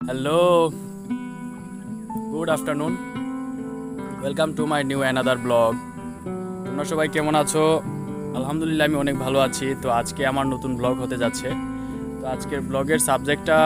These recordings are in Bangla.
Hello, good afternoon. Welcome to my new another blog. তোমরা সবাই কেমন আছো? আলহামদুলিল্লাহ, আমি অনেক ভালো আছি। তো আজকে আমার নতুন ব্লগ হতে যাচ্ছে। তো আজকের ব্লগের সাবজেক্টটা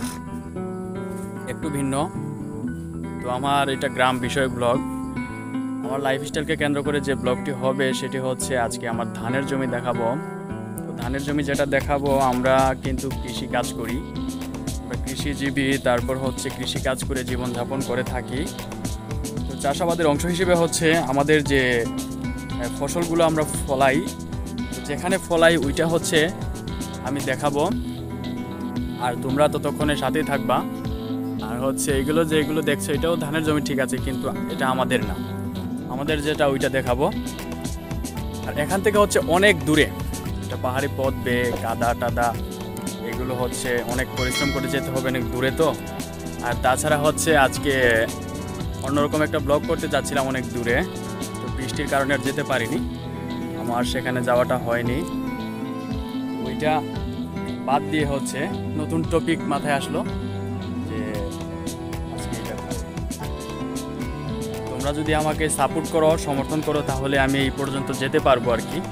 একটু ভিন্ন। তো আমার এটা গ্রাম বিষয়ক ব্লগ। আমার লাইফস্টাইলকে কেন্দ্র করে যে ব্লগটি হবে সেটি হচ্ছে আজকে আমার ধানের জমি দেখাবো। তো ধানের জমি যেটা দেখাবো, আমরা কিন্তু কৃষি কাজ করি, আমরা কৃষিজীবী, তারপর হচ্ছে কৃষি কাজ করে জীবনযাপন করে থাকি। তো চাষাবাদের অংশ হিসেবে হচ্ছে আমাদের যে ফসলগুলো আমরা ফলাই, তো যেখানে ফলাই ওইটা হচ্ছে আমি দেখাবো। আর তোমরা ততক্ষণে সাথেই থাকবা। আর হচ্ছে যেগুলো দেখছো এটাও ধানের জমি, ঠিক আছে, কিন্তু এটা আমাদের না। আমাদের যেটা ওইটা দেখাবো। আর এখান থেকে হচ্ছে অনেক দূরে, এটা পাহাড়ি পথ বেয়ে কাদা টাদা, এগুলো হচ্ছে অনেক পরিশ্রম করে যেতে হবে, অনেক দূরে। তো আর তাছাড়া হচ্ছে আজকে অন্যরকম একটা ব্লগ করতে যাচ্ছিলাম অনেক দূরে, তো বৃষ্টির কারণে আর যেতে পারিনি, আমার সেখানে যাওয়াটা হয়নি। ওইটা বাদ দিয়ে হচ্ছে নতুন টপিক মাথায় আসলো যে আজকে এটা করব। তোমরা যদি আমাকে সাপোর্ট করো, সমর্থন করো, তাহলে আমি এই পর্যন্ত যেতে পারবো আর কি।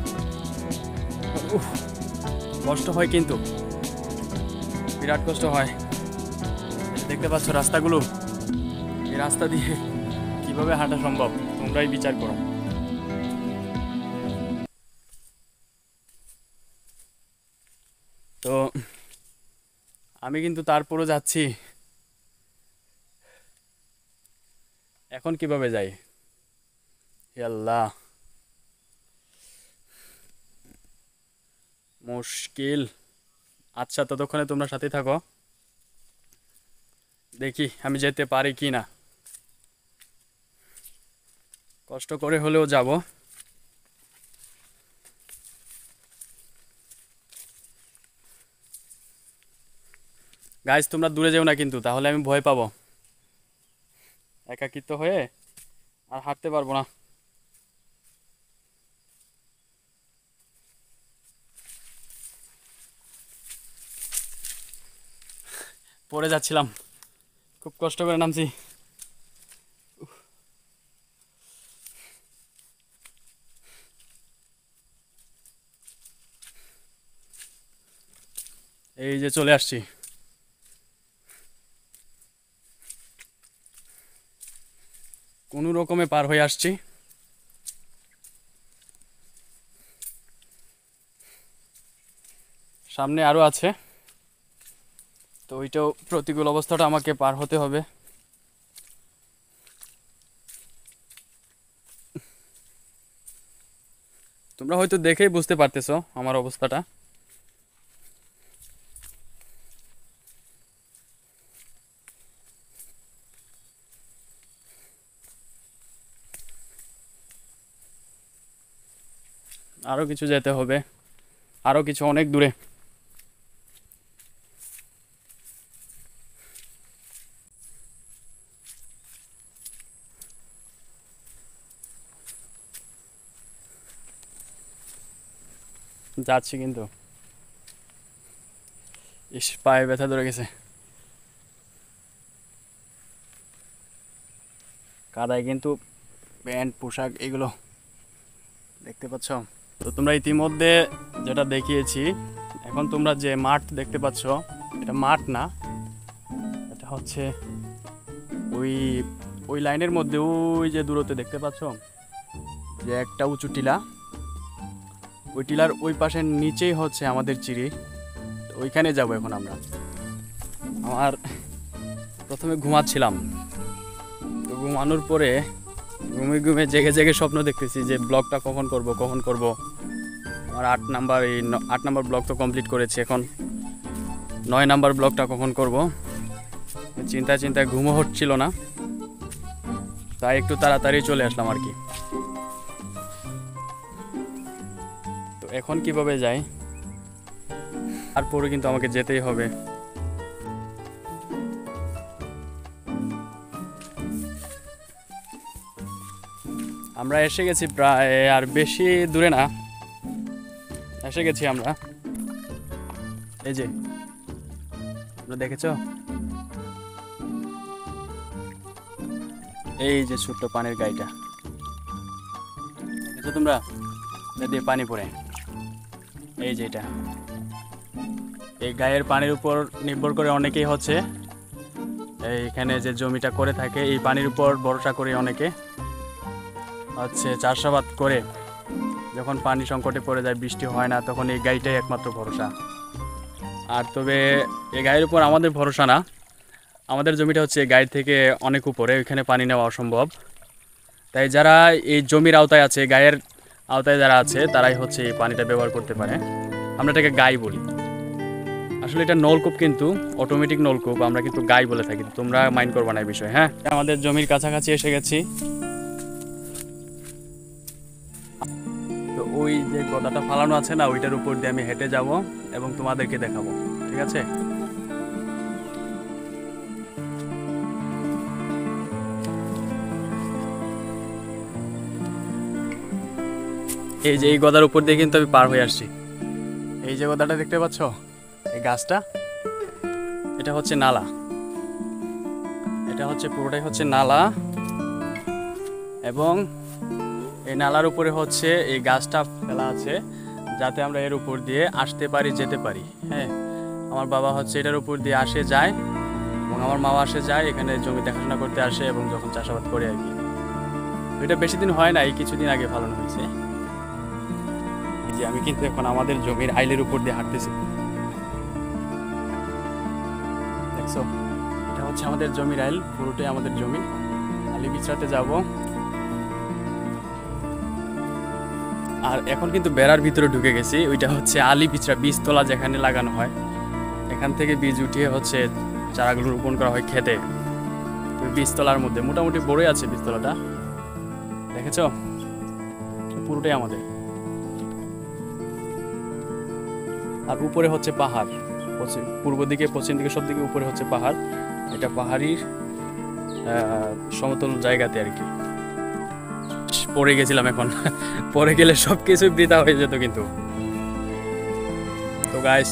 কষ্ট হয়, কিন্তু বিরাট কষ্ট হয়। দেখতে পাচ্ছ রাস্তাগুলো, এই রাস্তা দিয়ে কিভাবে হাঁটা সম্ভব তোমরাই বিচার করো। তো আমি কিন্তু তারপরও যাচ্ছি। এখন কিভাবে যাই, হে আল্লাহ, মুশকিল। আচ্ছা, ততক্ষণে তোমরা সাথে থাকো, দেখি আমি যেতে পারি কি না। কষ্ট করে হলেও যাব। গাইজ, তোমরা দূরে যেও না কিন্তু, তাহলে আমি ভয় পাবো। একাকিত্ব হয়ে আর হাঁটতে পারবো না। পড়ে যাচ্ছিলাম, খুব কষ্ট করে নামছি। এই যে চলে আসছি, কোনো রকমে পার হয়ে আসছি। সামনে আরো আছে, তো ওইটাও প্রতিকূল অবস্থাটা আমাকে পার হতে হবে। তোমরা হয়তো দেখেই বুঝতে পারতেছো আমার অবস্থাটা। আরো কিছু যেতে হবে, আরো কিছু অনেক দূরে। যাচ্ছি কিন্তু, ইস, পায়ে ব্যথা ধরে গেছে, কাদায় কিন্তু প্যান্ট পোশাক এগুলো দেখতে পাচ্ছ। তো তোমরা ইতিমধ্যে যেটা দেখিয়েছি, এখন তোমরা যে মাঠ দেখতে পাচ্ছ, এটা মাঠ না, এটা হচ্ছে ওই ওই লাইনের মধ্যে ওই যে দূরত্বে দেখতে পাচ্ছ যে একটা উঁচু টিলা, ওই টিলার ওই পাশের নিচেই হচ্ছে আমাদের চিড়ি। তো ওইখানে যাব এখন আমরা। আমার প্রথমে ঘুমাচ্ছিলাম, তো ঘুমানোর পরে ঘুমে জেগে জেগে স্বপ্ন দেখতেছি যে ব্লগটা কখন করব। আমার 8 নাম্বার ব্লগ তো কমপ্লিট করেছি, এখন 9 নাম্বার ব্লগটা কখন করব, চিন্তায় ঘুমও হচ্ছিল না, তাই একটু তাড়াতাড়ি চলে আসলাম আর কি। তো এখন কিভাবে যাই, তারপরে কিন্তু আমাকে যেতেই হবে। আমরা এসে গেছি প্রায়, আর বেশি দূরে না, এসে গেছি আমরা। এই যে তোমরা দেখেছো, এই যে ছোট্ট পানির গাইটা দেখেছো তোমরা, এটা দিয়ে পানি পড়ে, এই যে এটা। এই গায়ের পানির উপর নির্ভর করে অনেকেই হচ্ছে এইখানে যে জমিটা করে থাকে এই পানির উপর ভরসা করে অনেকে হচ্ছে চাষাবাদ করে। যখন পানি সংকটে পড়ে যায়, বৃষ্টি হয় না, তখন এই গাইটাই একমাত্র ভরসা। আর তবে এই গায়ের উপর আমাদের ভরসা না, আমাদের জমিটা হচ্ছে গায়ের থেকে অনেক উপরে, ওইখানে পানি নেওয়া অসম্ভব। তাই যারা এই জমির আওতায় আছে, গায়ের আওতায় যারা আছে, তারাই হচ্ছে এই পানিটা ব্যবহার করতে পারে। আমরা এটাকে গাই বলি, আসলে এটা নলকূপ, কিন্তু অটোমেটিক নলকূপ, আমরা কিন্তু গাই বলে থাকি। তোমরা মাইন্ড করবা না এই বিষয়। হ্যাঁ, আমাদের জমির কাছাকাছি এসে গেছি। তো ওই যে গদাটা ফালানো আছে না, ওইটার উপর দিয়ে আমি হেঁটে যাব এবং তোমাদেরকে দেখাবো, ঠিক আছে? এই যে এই গদার উপর দিয়ে কিন্তু আমি পার হয়ে আসছি। এই যে গদাটা দেখতে পাচ্ছ, এই গাছটা, এটা হচ্ছে নালা, এটা হচ্ছে পুরোটাই হচ্ছে নালা। এবং এই নালার উপরে হচ্ছে এই গাছটা ফেলা আছে, যাতে আমরা এর উপর দিয়ে আসতে পারি, যেতে পারি। হ্যাঁ, আমার বাবা হচ্ছে এটার উপর দিয়ে আসে যায়, এবং আমার মাও আসে যায়, এখানে জমি দেখাশোনা করতে আসে এবং যখন চাষাবাদ করে আর কি। এটা বেশি দিন হয় না, এই কিছুদিন আগে ফলানো হয়েছে। এই যে আমি কিন্তু এখন আমাদের জমির আইলের উপর দিয়ে হাঁটতেছি, দেখছো? এটা হচ্ছে আমাদের জমির আইল, পুরোটাই আমাদের জমি। আলি বিছড়াতে যাব। আর এখন কিন্তু বেড়ার ভিতরে ঢুকে গেছি। ওইটা হচ্ছে আলি বিছড়া, বীজতলা যেখানে লাগানো হয়, এখান থেকে বীজ উঠিয়ে হচ্ছে চারাগুলো রোপণ করা হয় খেতে। তো বীজতলার মধ্যে মোটামুটি বড়ই আছে বীজতলাটা, দেখেছো? পুরোটাই আমাদের। আর উপরে হচ্ছে পাহাড়, পূর্ব দিকে, পশ্চিম দিকে, সব দিকে উপরে হচ্ছে পাহাড়। এটা পাহাড়ির সমতল জায়গাতে আর কি। পড়ে গেছিলাম, এখন পড়ে গেলে সব কিছু বৃথা হয়ে যেত কিন্তু। তো গাইস,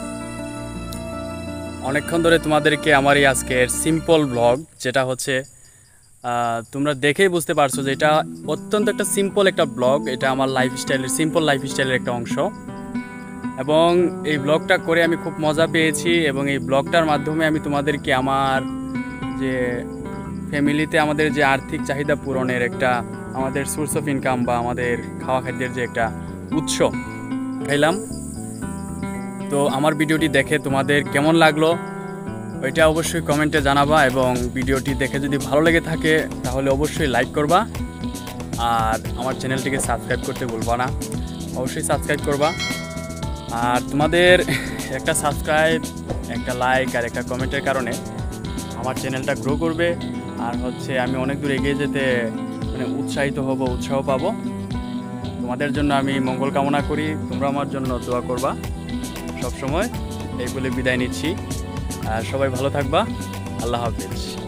অনেকক্ষণ ধরে তোমাদেরকে আমার এই আজকের সিম্পল ব্লগ, যেটা হচ্ছে তোমরা দেখেই বুঝতে পারছো যে এটা অত্যন্ত একটা সিম্পল একটা ব্লগ। এটা আমার লাইফস্টাইলের, সিম্পল লাইফস্টাইলের একটা অংশ। এবং এই ব্লগটা করে আমি খুব মজা পেয়েছি, এবং এই ব্লগটার মাধ্যমে আমি তোমাদেরকে আমার যে ফ্যামিলিতে আমাদের যে আর্থিক চাহিদা পূরণের একটা, আমাদের সোর্স অফ ইনকাম বা আমাদের খাওয়া খাদ্যের যে একটা উৎস খাইলাম। তো আমার ভিডিওটি দেখে তোমাদের কেমন লাগলো ওইটা অবশ্যই কমেন্টে জানাবা, এবং ভিডিওটি দেখে যদি ভালো লেগে থাকে তাহলে অবশ্যই লাইক করবা, আর আমার চ্যানেলটিকে সাবস্ক্রাইব করতে ভুলবা না, অবশ্যই সাবস্ক্রাইব করবা। আর তোমাদের একটা সাবস্ক্রাইব, একটা লাইক আর একটা কমেন্টের কারণে আমার চ্যানেলটা গ্রো করবে, আর হচ্ছে আমি অনেক দূর এগিয়ে যেতে মানে উৎসাহিত হব, উৎসাহ পাবো। তোমাদের জন্য আমি মঙ্গল কামনা করি, তোমরা আমার জন্য দোয়া করবা সবসময়। এই বলে বিদায় নিচ্ছি, আর সবাই ভালো থাকবা। আল্লাহ হাফেজ।